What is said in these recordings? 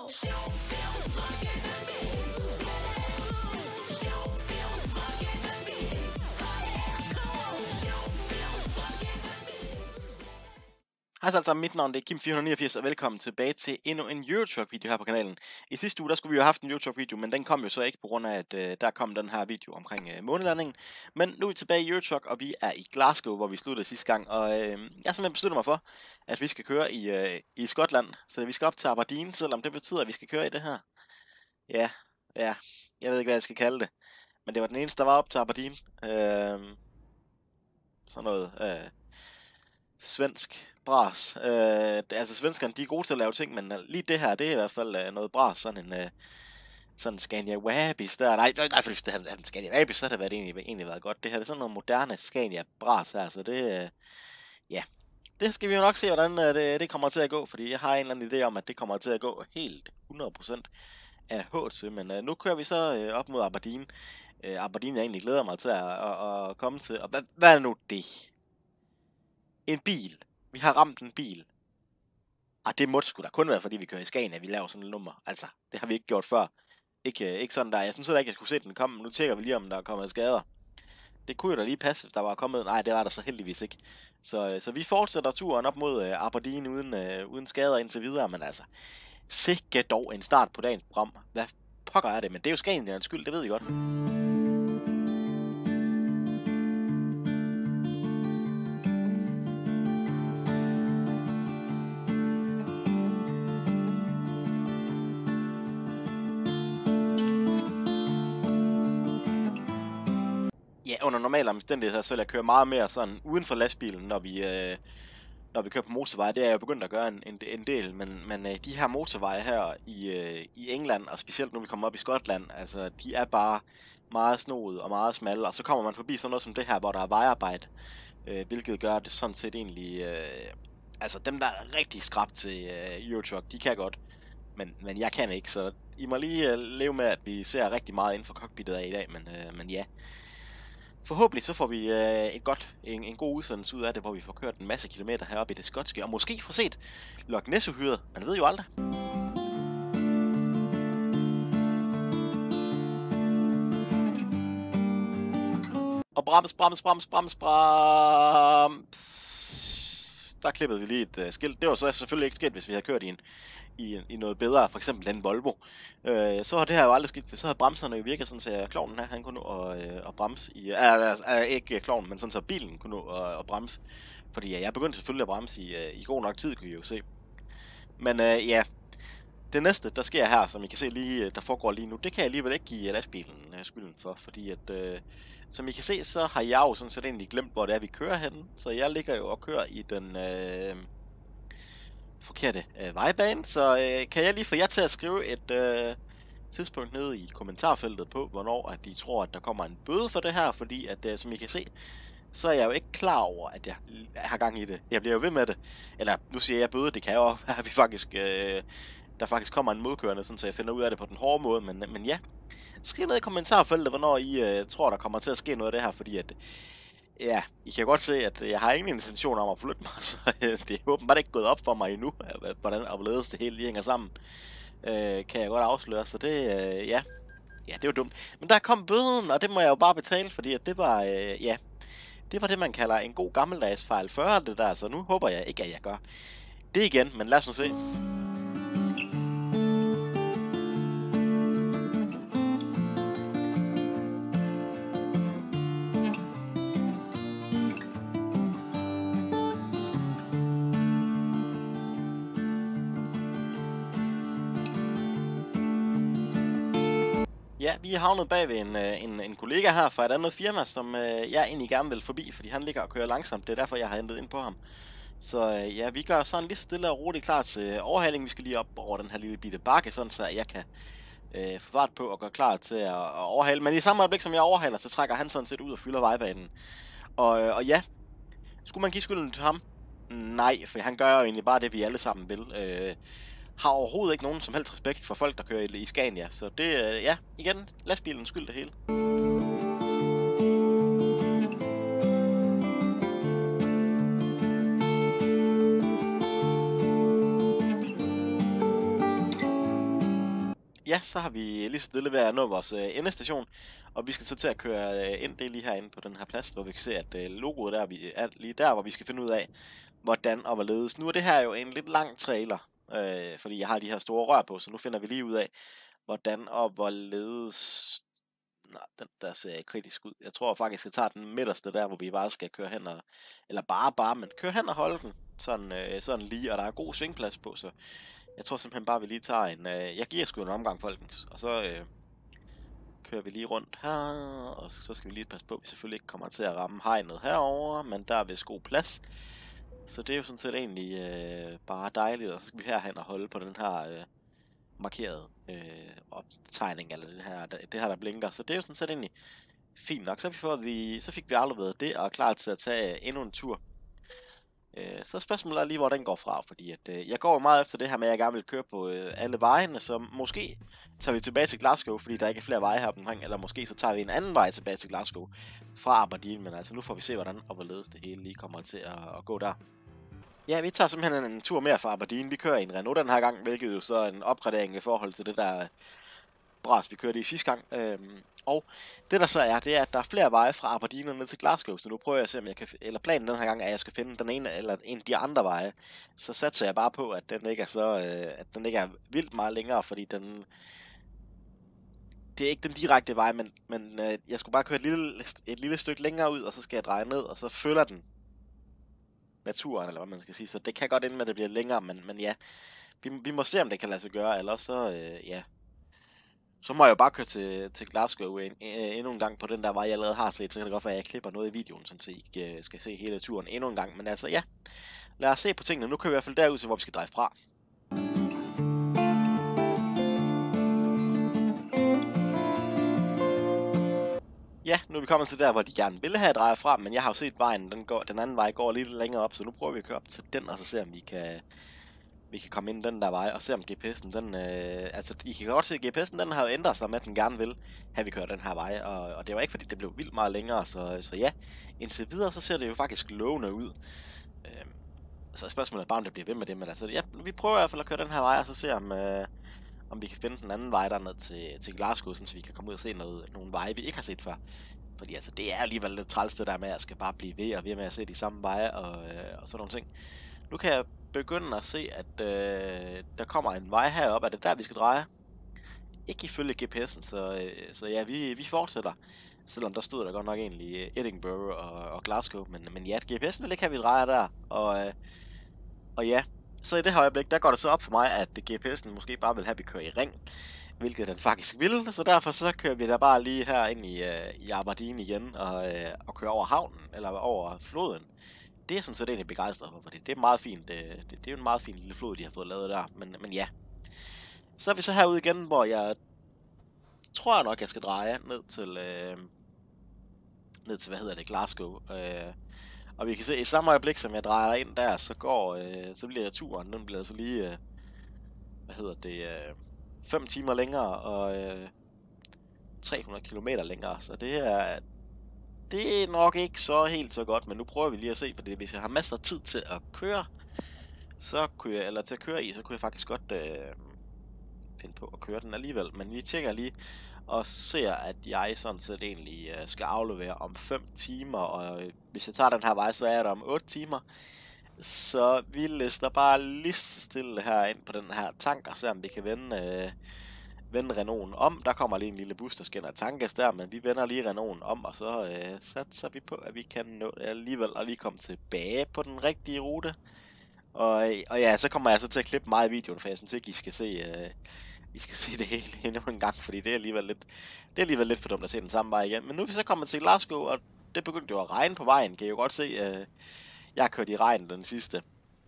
Hej så alle sammen, mit navn det er Kim489, og velkommen tilbage til endnu en Eurotruck video her på kanalen. I sidste uge der skulle vi jo have haft en Eurotruck video, men den kom jo så ikke på grund af, at der kom den her video omkring månelandingen. Men nu er vi tilbage i Eurotruck, og vi er i Glasgow, hvor vi sluttede sidste gang. Og jeg har simpelthen besluttet mig for, at vi skal køre i Skotland. Så vi skal op til Aberdeen, selvom det betyder, at vi skal køre i det her. Ja, jeg ved ikke, hvad jeg skal kalde det. Men det var den eneste, der var op til Aberdeen. Sådan noget svensk bras. Altså svenskerne, de er gode til at lave ting, men lige det her, det er i hvert fald noget bras. Sådan en sådan Scania Wabis der. Nej, for hvis det havde en Scania Wabis, så havde det egentlig været godt. Det her det er sådan noget moderne Scania bras her, så det ja. Det skal vi jo nok se, hvordan det kommer til at gå, fordi jeg har en eller anden idé om, at det kommer til at gå helt 100% af HC, men nu kører vi så op mod Aberdeen. Aberdeen, jeg egentlig glæder mig til at komme til. Og hvad er nu det? En bil. Vi har ramt en bil. Og det måtte sgu da kun være, fordi vi kører i Scania, vi laver sådan et nummer. Altså, det har vi ikke gjort før. Ikke sådan der. Jeg synes ikke, jeg kunne se den komme. Nu tjekker vi lige, om der er kommet skader. Det kunne jo da lige passe, hvis der var kommet. Nej, det var der så heldigvis ikke. Så vi fortsætter turen op mod Aberdeen uden skader indtil videre. Men altså, sikke dog en start på dagens program. Hvad pokker er det? Men det er jo Scaniaens skyld, det ved vi godt. Ja, under normale omstændigheder, så vil jeg køre meget mere sådan uden for lastbilen, når vi kører på motorveje. Det er jeg jo begyndt at gøre en del, men de her motorveje her i England, og specielt når vi kommer op i Skotland, altså de er bare meget snoede og meget smalle, og så kommer man forbi sådan noget som det her, hvor der er vejarbejde, hvilket gør det sådan set egentlig, altså dem der er rigtig skrab til Eurotruck, de kan godt, men jeg kan ikke, så I må lige leve med, at vi ser rigtig meget inden for cockpittet af i dag, men ja. Forhåbentlig så får vi en god udsendelse ud af det, hvor vi får kørt en masse kilometer heroppe i det skotske, og måske får set Loch Ness-uhyret. Man ved jo aldrig. Og brems. Der klippede vi lige et skilt. Det var så selvfølgelig ikke sket, hvis vi havde kørt i noget bedre, for eksempel den Volvo. Så har det her jo aldrig skidt, for så havde bremserne jo virket sådan, så klovnen her, han kunne nå at bremse i... ikke klovnen, men sådan så bilen kunne nå at bremse. Fordi jeg begyndte selvfølgelig at bremse i god nok tid, kunne I jo se. Men ja, det næste, der sker her, som I kan se lige, der foregår lige nu, det kan jeg alligevel ikke give lastbilen skylden for, fordi at... som I kan se, så har jeg jo sådan set egentlig glemt, hvor det er, vi kører henne. Så jeg ligger jo og kører i den... forkerte vejbane, så kan jeg lige få jer til at skrive et tidspunkt nede i kommentarfeltet på, hvornår at de tror, at der kommer en bøde for det her, fordi at, som I kan se, så er jeg jo ikke klar over, at jeg har gang i det. Jeg bliver jo ved med det. Eller, nu siger jeg bøde, det kan jo være, at vi faktisk, der faktisk kommer en modkørende, sådan, så jeg finder ud af det på den hårde måde, men ja. Skriv ned i kommentarfeltet, hvornår I tror, der kommer til at ske noget af det her, fordi at ja, I kan godt se, at jeg har ingen intention om at flytte mig, så det er åbenbart ikke gået op for mig endnu, hvordan opledes det hele lige hænger sammen. Kan jeg godt afsløre, så det, ja, det er jo dumt. Men der kom bøden, og det må jeg jo bare betale, fordi at det var, ja, det var det, man kalder en god gammeldags fejl 40, det der, så nu håber jeg ikke, at jeg gør det igen, men lad os nu se. Ja, vi er havnet bag ved en kollega her fra et andet firma, som jeg egentlig gerne vil forbi, fordi han ligger og kører langsomt. Det er derfor, jeg har hentet ind på ham. Så ja, vi gør sådan lige stille og roligt klar til overhaling. Vi skal lige op over den her lille bitte bakke, sådan så jeg kan få fart på og gøre klar til at overhale. Men i samme øjeblik, som jeg overhaler, så trækker han sådan set ud og fylder vejbanen. Og ja, skulle man give skylden til ham? Nej, for han gør jo egentlig bare det, vi alle sammen vil. Har overhovedet ikke nogen som helst respekt for folk, der kører i Scania. Så det, ja, igen, lastbilens skyld det hele. ja, så har vi lige så stille ved at nå vores endestation, og vi skal så til at køre ind. Det er lige herinde på den her plads, hvor vi kan se, at logoet der er lige der, hvor vi skal finde ud af, hvordan og hvorledes. Nu er det her jo en lidt lang trailer, fordi jeg har de her store rør på, så nu finder vi lige ud af, hvordan og hvorledes. Nej, den der ser kritisk ud. Jeg tror faktisk, jeg tager den midterste der, hvor vi bare skal køre hen og... Eller men køre hen og holde den. Sådan lige, og der er god svingplads på, så... Jeg tror simpelthen bare, vi lige tager en... jeg giver sgu en omgang, folkens. Og så kører vi lige rundt her, og så skal vi lige passe på, at vi selvfølgelig ikke kommer til at ramme hegnet herover, men der er vist god plads. Så det er jo sådan set egentlig bare dejligt, og så skal vi herhen og holde på den her... markeret optegning, eller det her der blinker, så det er jo sådan set egentlig fint nok. Så fik vi afleveret det, og er klar til at tage endnu en tur. Så spørgsmålet er lige, hvor den går fra, fordi at, jeg går meget efter det her med, at jeg gerne vil køre på alle vejene, så måske tager vi tilbage til Glasgow, fordi der ikke er flere veje her omkring, eller måske så tager vi en anden vej tilbage til Glasgow fra Aberdeen, men altså nu får vi se, hvordan og hvorledes det hele lige kommer til at gå der. Ja, vi tager simpelthen en tur mere fra Aberdeen. Vi kører i en Renault den her gang, hvilket jo så er en opgradering i forhold til det der bras, vi kørte i sidste gang. Og det der så er, det er, at der er flere veje fra Aberdeen og ned til Glasgow, så nu prøver jeg at se, om jeg kan... Eller planen den her gang er, at jeg skal finde den ene eller en af de andre veje. Så satser jeg bare på, at den ikke er så... at den ikke er vildt meget længere, fordi den... Det er ikke den direkte vej, men jeg skulle bare køre et lille stykke længere ud, og så skal jeg dreje ned, og så følger den naturen, eller hvad man skal sige. Så det kan godt ende med, at det bliver længere, men ja. Vi må se, om det kan lade sig gøre, ellers så, ja. Så må jeg jo bare køre til Glasgow endnu en gang på den der vej, jeg allerede har set. Så kan det godt være, at jeg klipper noget i videoen, så I ikke skal se hele turen endnu en gang. Men altså, ja. Lad os se på tingene. Nu kører vi i hvert fald derud til, hvor vi skal dreje fra. Ja, nu er vi kommet til der, hvor de gerne ville have drejet fra, men jeg har jo set vejen, den anden vej går lidt længere op, så nu prøver vi at køre op til den, og så se, om vi kan komme ind den der vej, og se om GPS'en, den, altså, I kan godt se, at GPS'en, den har jo ændret sig med, at den gerne vil have, vi kører den her vej, og det var ikke, fordi det blev vildt meget længere, så ja, indtil videre, så ser det jo faktisk lovende ud. Så spørgsmålet er bare, om det bliver ved med det, men altså, ja, vi prøver i hvert fald at køre den her vej, og så se om vi kan finde den anden vej derned til Glasgow, så vi kan komme ud og se nogle veje, vi ikke har set før. Fordi altså, det er alligevel lidt træls det der med, at jeg skal bare blive ved med at se de samme veje og sådan nogle ting. Nu kan jeg begynde at se, at der kommer en vej herop. Er det der, vi skal dreje? Ikke ifølge GPS'en, så ja, vi fortsætter. Selvom der stod der godt nok egentlig Edinburgh og Glasgow. Men ja, GPS'en vil ikke have, vi drejer der. Og ja, så i det her øjeblik, der går det så op for mig, at GPS'en måske bare vil have, at vi kører i ring. Hvilket den faktisk vil, så derfor så kører vi da bare lige her ind i Aberdeen igen og kører over havnen, eller over floden. Det er sådan set egentlig begejstret for, fordi det er meget fint. Det er jo en meget fin lille flod, de har fået lavet der, men ja. Så er vi så herude igen, hvor jeg tror nok, jeg skal dreje ned til hvad hedder det, Glasgow. Og vi kan se, i samme øjeblik, som jeg drejer ind der, så bliver turen, den bliver så lige, 5 timer længere og 300 kilometer længere, så det er nok ikke så helt så godt, men nu prøver vi lige at se på det. Hvis jeg har masser af tid til at køre, så kunne jeg faktisk godt finde på at køre den alligevel, men vi tjekker lige og ser, at jeg sådan set egentlig skal aflevere om 5 timer, og hvis jeg tager den her vej, så er det om 8 timer. Så vi lister bare lige stille her ind på den her tank, og ser om vi kan vende Renaulten om. Der kommer lige en lille bus, der skal ind og tankes der, men vi vender lige Renaulten om, og så satser vi på, at vi kan nå alligevel at lige komme tilbage på den rigtige rute. Og ja, så kommer jeg så til at klippe meget i videoen, for jeg synes ikke, I skal se det hele endnu en gang, fordi det er alligevel lidt for dumt at se den samme vej igen. Men nu er vi så kommet til Glasgow, og det begyndte jo at regne på vejen, kan I jo godt se. Jeg har kørt i regn den sidste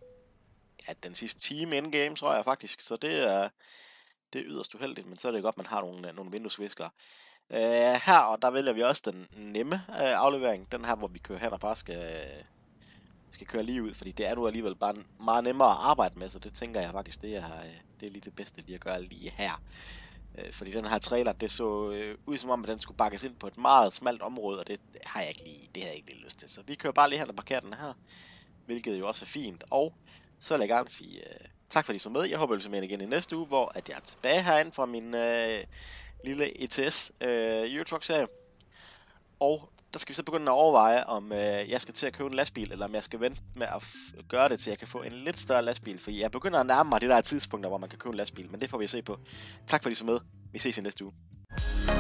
time in-game, tror jeg faktisk, så det er yderst uheldigt, men så er det godt, man har nogle vinduesviskere. Her, og der vælger vi også den nemme aflevering, den her, hvor vi kører hen og bare skal køre lige ud, fordi det er nu alligevel bare meget nemmere at arbejde med, så det tænker jeg faktisk, det er lige det bedste lige at gøre lige her. Fordi den her trailer, det så ud som om, at den skulle bakkes ind på et meget smalt område, og det har jeg ikke lige lyst til. Så vi kører bare lige hen og parkerer den her, hvilket jo også er fint. Og så vil jeg gerne sige Tak fordi I så med. Jeg håber, I vil se med igen i næste uge, hvor at jeg er tilbage herinde fra min lille ETS Eurotruck-serie. Og der skal vi så begynde at overveje, om jeg skal til at købe en lastbil, eller om jeg skal vente med at gøre det, til jeg kan få en lidt større lastbil. For jeg begynder at nærme mig de der tidspunkter, hvor man kan købe en lastbil, men det får vi at se på. Tak fordi I så med. Vi ses i næste uge.